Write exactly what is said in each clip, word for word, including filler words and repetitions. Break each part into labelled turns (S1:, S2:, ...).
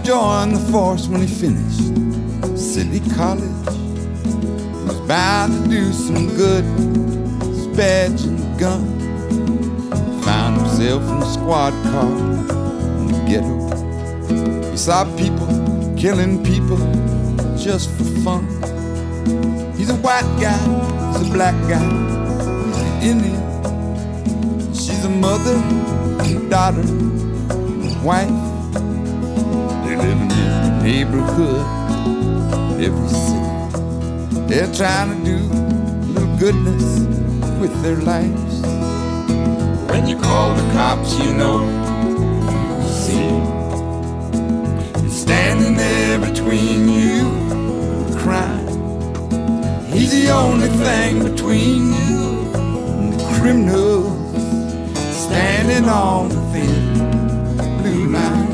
S1: joined the force when he finished City College. He was bound to do some good, his badge and gun. Found himself in a squad car in the ghetto. He saw people killing people just for fun. He's a white guy, he's a black guy, he's an Indian. She's a mother, a daughter, a wife. They live in every neighborhood, every city. They're trying to do a little goodness with their lives. When you call the cops, you know you see him. He's standing there between you and crime. He's the only thing between you and the criminals, standing on the thin blue line.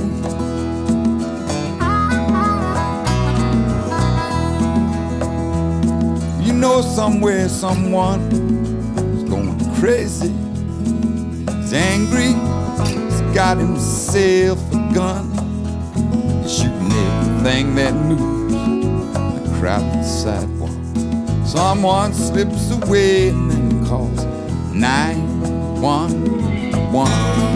S1: You know somewhere someone is going crazy. He's angry, he's got himself a gun. He's shooting everything that moves on the crowded sidewalk. Someone slips away and then calls nine one one.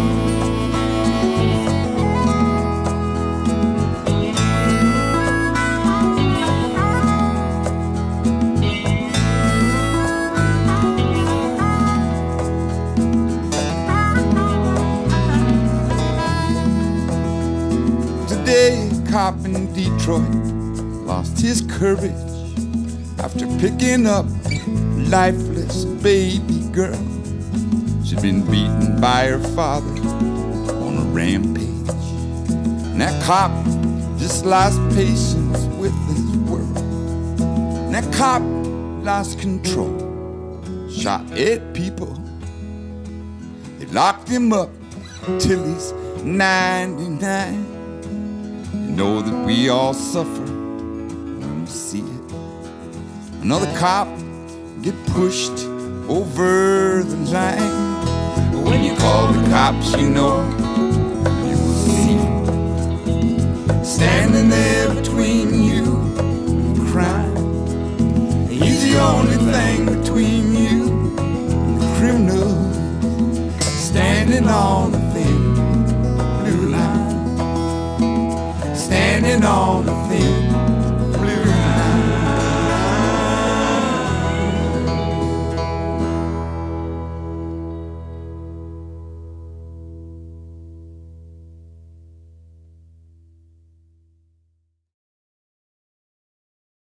S1: Today, a cop in Detroit lost his courage after picking up a lifeless baby girl. She'd been beaten by her father on a rampage. And that cop just lost patience with his world. And that cop lost control, shot eight people. They locked him up till he's ninety-nine. You know that we all suffer when we see it. Another cop get pushed over the line. But when you call the cops, you know you will see him standing there between you and crime. He's the only thing between you and the criminal, standing on the thin blue line, standing on the thin